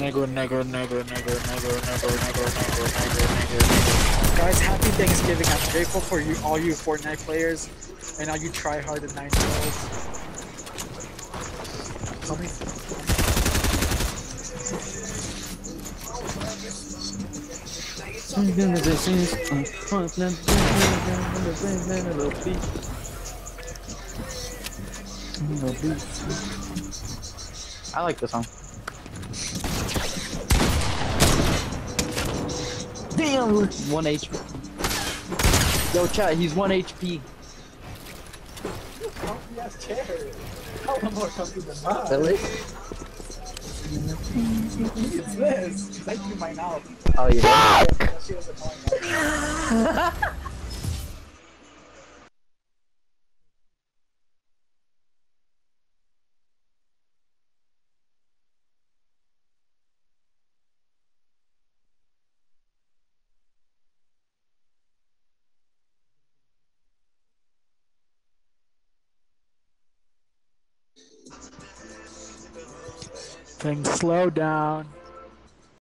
Guys, happy Thanksgiving. I'm grateful for you, all you Fortnite players, and all you try-hard and 9-year-olds. Tell me. I like this song. Damn, 1 HP. Yo, chat, he's 1 HP. Comfy ass chair. How more comfy than mine? Really? It's this. Thank you, my mouth. Oh, you did? That shit was annoying. Things slow down.